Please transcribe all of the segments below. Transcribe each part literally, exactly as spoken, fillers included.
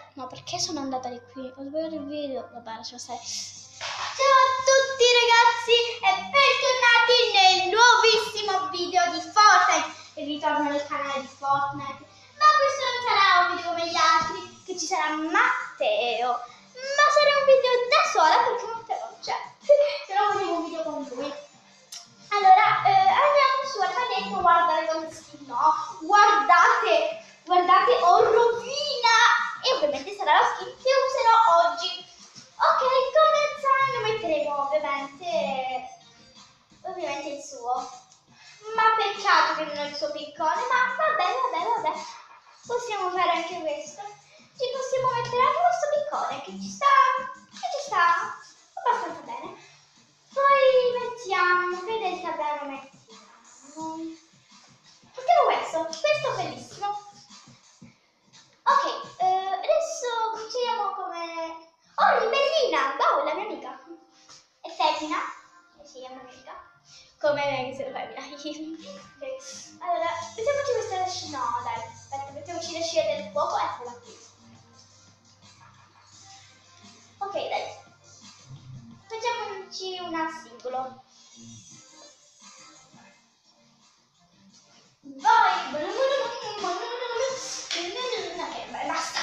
No, perché sono andata di qui? Ho sbagliato il video. Vabbè, lasciamo stare. Ciao a tutti ragazzi e bentornati nel nuovissimo video di Fortnite. E ritorno nel canale di Fortnite. Ma questo non sarà un video come gli altri, che ci sarà Matteo. Ma sarà un video da sola perché Matteo non c'è. Se no volevo un video con lui. Allora, eh, andiamo su Alfabeto, guardate come skin, no? Guardate, guardate, ho rovina! E ovviamente sarà la skin che userò oggi. Ok, come zaino metteremo ovviamente, ovviamente il suo. Ma peccato che non ho il suo piccone, ma vabbè, vabbè, vabbè. Possiamo fare anche questo. Ci possiamo mettere anche questo piccone che ci sta, che ci sta abbastanza bene. Poi mettiamo, vedete che abbiamo mettiamo. Mettiamo questo, questo bellissimo. Ok, eh, adesso continuiamo come... Oh, Ribellina! Wow, la mia amica. È femmina? Eh sì, è una mia amica. Come me che sono femmina. Okay. Allora, mettiamoci questa scia. No, dai, aspetta, mettiamoci la scia del fuoco. Eccola qui. Ok, dai. Facciamoci un singolo. Vai! Ok, vai, basta.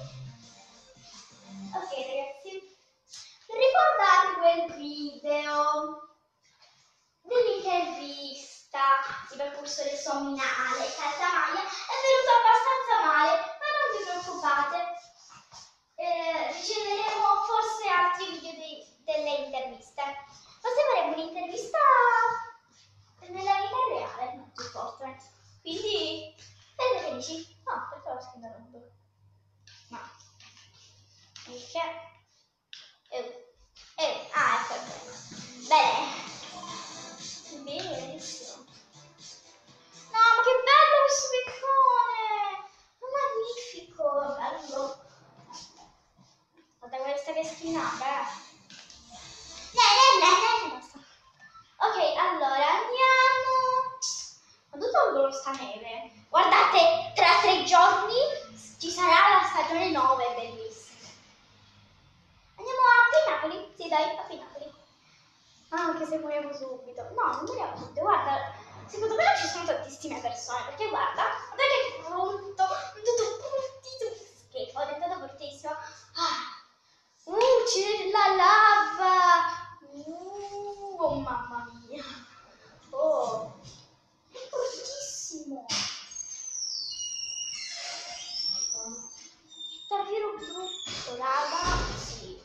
Ok ragazzi, ricordate quel video dell'intervista di percorso del somminale Calzamaglia? È venuto abbastanza male, ma non vi preoccupate, eh, riceveremo forse altri video dei, delle interviste. Forse faremo un'intervista nella vita reale di Fortnite, quindi siete felici? No, perché ho scritto rombo? No. Perché? Eh, eh, ah, ecco, bene. Bene. Bene, benissimo. No, ma che bello questo piccone! Magnifico, bello. Guarda questa che skinata, eh. Ne, ne, ne, ne, basta. Ok, allora andiamo. Quando tolgono sta neve? Guardate, tra tre giorni ci sarà la stagione nove, bellissima. Andiamo a Pinacoli? Sì, dai, a Pinacoli. Ah, anche se moriamo subito. No, non moriamo subito. Guarda, secondo me non ci sono tantissime persone, perché guarda, guarda che brutto, tutto bruttito. Schifo, è diventato bruttissimo. Ah. Uh, c'è la lava. Uh, oh mamma mia. Oh, è bruttissimo. Davvero brutto, lava. Sì.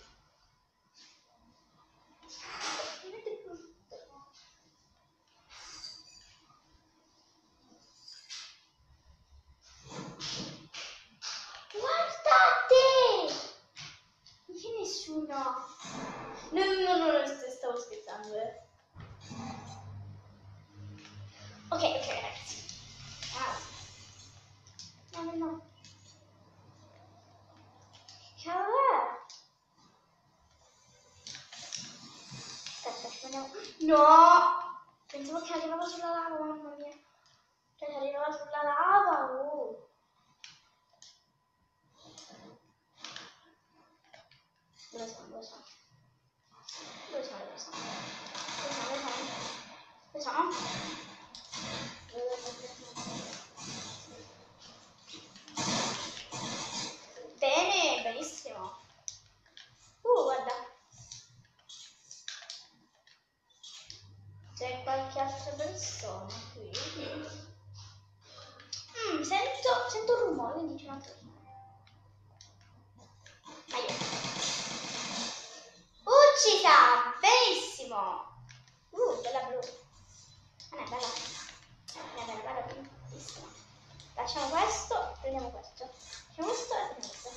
Guardate! Non c'è nessuno. No, no, no, no, stavo scherzando. Eh. Ok, ok, ragazzi. Ah. No, no, no. Che cavolo è? Aspetta, ci andiamo. No! Pensavo che arrivava sulla lava, mamma mia. Cioè, arrivava sulla lava, oh. Dove sono? Dove sono? Dove sono? Dove sono? Dove sono? Dove sono? Bene, benissimo. Uh, guarda. C'è qualche altra persona qui. Mm, sento, sento un rumore, quindi c'è un'altra persona. Uccisa! Benissimo! Uh, bella blu. Non è bella. Non è bella, bella bellissima. Facciamo questo, prendiamo questo. Facciamo questo e prendiamo questo.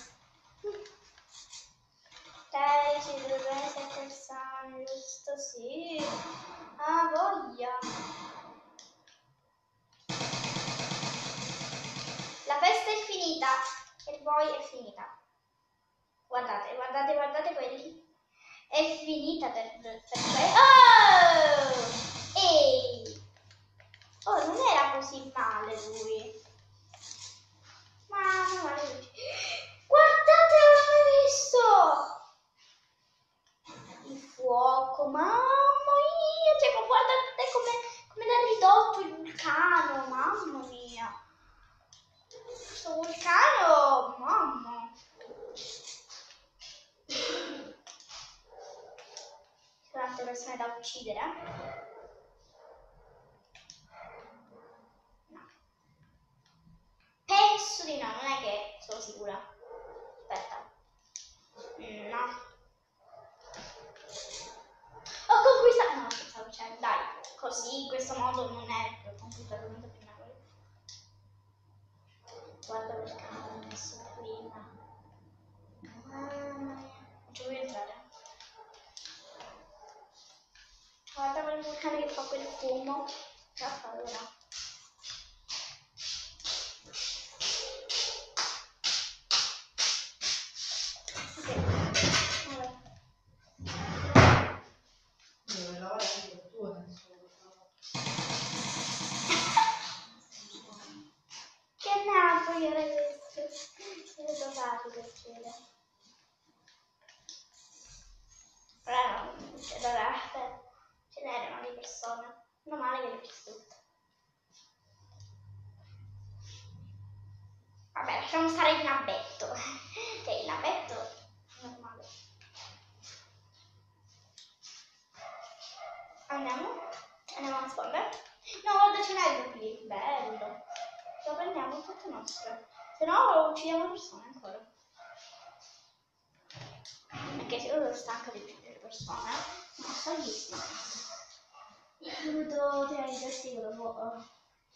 Dai, ci dovrebbe essere persone, giusto? Sì. Ah, voglia. La festa è finita. E poi è finita. Guardate, guardate, guardate quelli. È finita per, per, per oh! Ehi! Oh, non era così male lui. Ma non male lui. Guardate persone da uccidere. No. Penso di no, non è che sono sicura. Aspetta. Mm, no. Ho conquistato. No, stavo dicendo, dai, così in questo modo non è che ho conquistato tanto prima. Guarda perché non l'ho messo prima. Mamma mia. Non ci voglio entrare. Guarda quel vulcano che fa quel fumo. Che fa paura. Che naso io ragazzi. Siete dosati per chiedere. Però non c'è da dare. Ce n'erano di persone. Meno male che le ho chiesto tutte. Vabbè, lasciamo stare il nabbetto. Che il nabbetto è normale. Andiamo? Andiamo a nascondere? No, guarda, ce n'è qui. Bello. Lo prendiamo tutte nostre. Se no uccidiamo persone ancora. Perché se io sono stanca di uccidere persone, ma salissimo. Ho dovuto tirare il testigo dopo.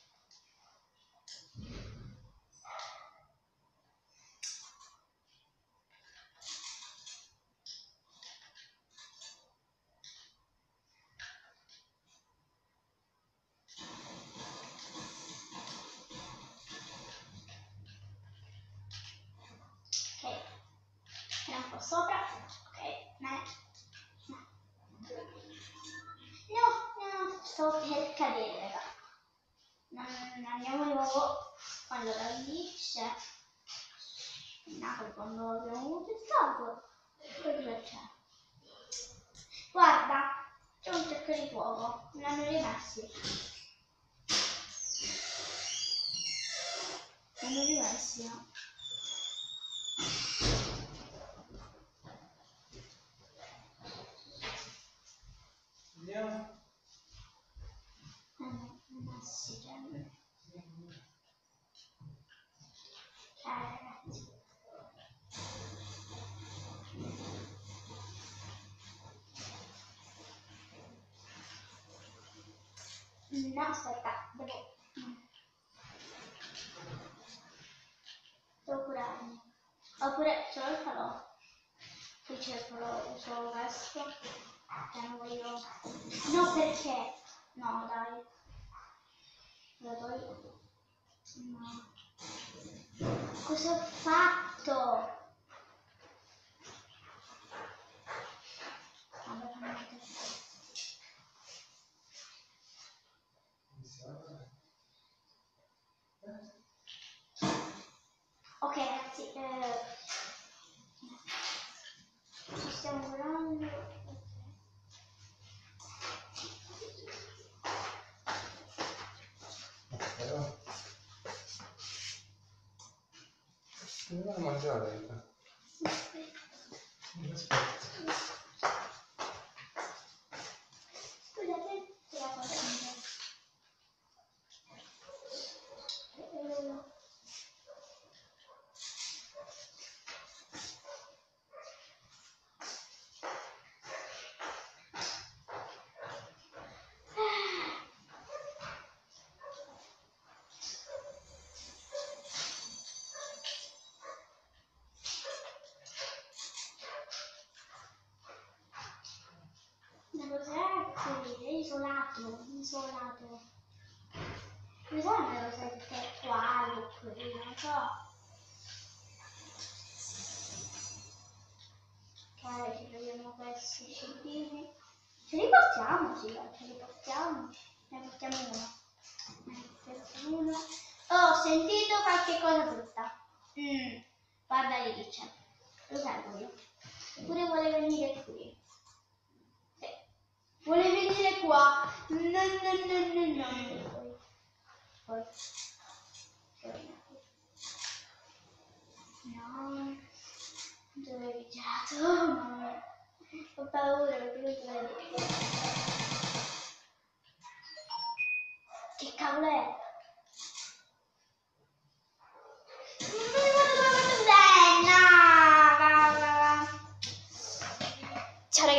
Ok, andiamo un po' sopra. Ok, no. No, no, sto per cadere, raga. Non andiamo di nuovo. Allora lì c'è nato quando abbiamo avuto il salto. Cosa c'è? Guarda, c'è un cerco di fuoco. Me l'hanno rimessi. Me l'hanno rimessi, no? Andiamo. Hanno rimessi, cioè. Eh, ragazzi. No, aspetta, devo... Devo curarmi. Oppure ce l'ho il falò. Qui c'è il falò, uso questo. Cioè non voglio... No, perché? No, dai. Lo tolgo. No. Cosa ho fatto? Vabbè, fammi vedere. Ok ragazzi, eh, ci stiamo guardando. Però non vai a mangiare. Aspetta. Scusate, se la cosa cambia. Cos'è qui? È isolato, isolato. Mi sa una cosa che è qua o qui, non so. Ok, ci troviamo questi cedini. Ce li portiamo, sì, ce li portiamo. Ne portiamo uno. Ne portiamo uno. Oh, ho sentito qualche cosa brutta. Mm, guarda lì c'è. Lo salvo io. Eppure vuole venire qui. Vuole venire qua. No, no, no, no, no. Poi. Poi. No. Dove è girato? No. Ho paura perché lui vuole venire.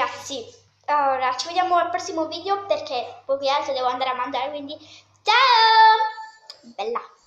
ragazzi, ora ci vediamo al prossimo video perché poi che altro devo andare a mangiare, quindi ciao! Bella!